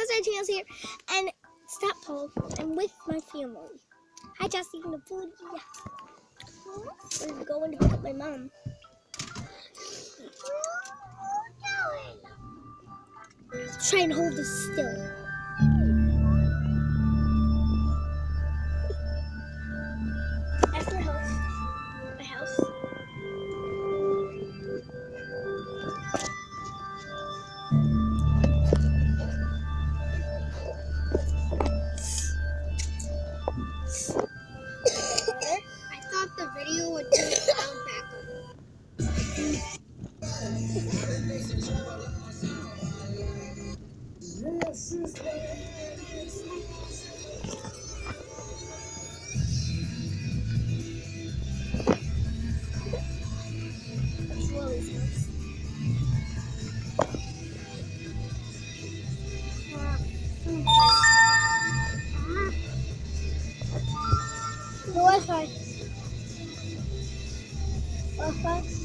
Blizzard Channels here, and stop, Paul. I'm with my family. Hi, Jesse, the food. Yeah. We're going to pick up my mom. Try and hold this still. That's my house. My house. I thought the video would turn the sound back on. That's Lily's house. The Wi-Fi. Wi-Fi.